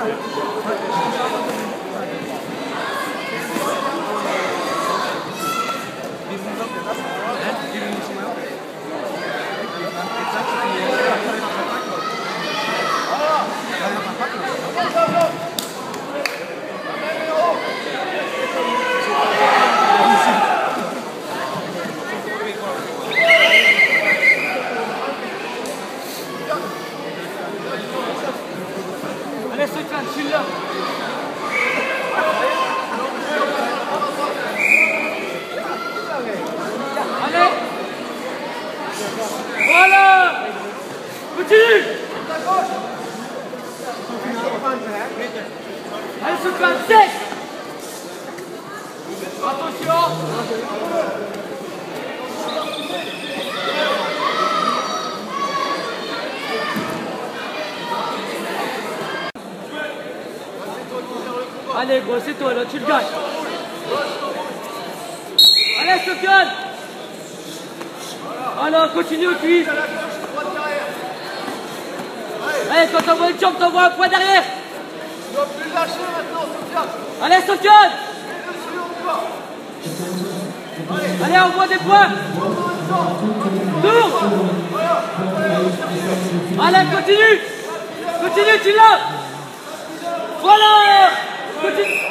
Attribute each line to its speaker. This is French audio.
Speaker 1: Allez, Sofiane, suis là. Allez. Voilà. Continue. Allez, Sofiane, sec. Attention. Allez gros, c'est toi là, tu le gagnes. Allez Sofiane. Alors continue au cuisse. Allez, quand t'envoies une jambe, t'envoies un point derrière.
Speaker 2: Tu dois plus lâcher maintenant, Sofiane.
Speaker 1: Allez Sofiane. Allez, envoie des points. Tourne. Allez, continue. Continue, tu l'as. Voilà. Continue.